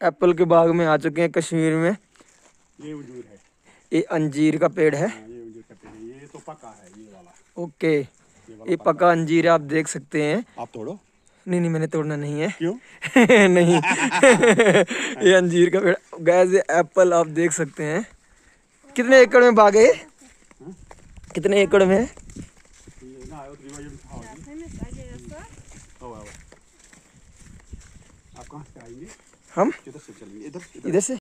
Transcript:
Apple के बाग में आ चुके हैं कश्मीर में। ये अंजीर है। ये अंजीर का पेड़ है। हाँ, ये अंजीर का पेड़ है। ये तो पका है ये वाला। ओके, वाला ये पका अंजीर आप देख सकते हैं। आप तोड़ो। नहीं नहीं, मैंने तोड़ना नहीं है। क्यों? नहीं। ये अंजीर का पेड़ गैस, ये एप्पल आप देख सकते हैं। कितने एकड़ में बाग है ये? कितने एकड़ में है? आप कहाँ से आएंगे? हम किधर से चलेंगे? इधर इधर से।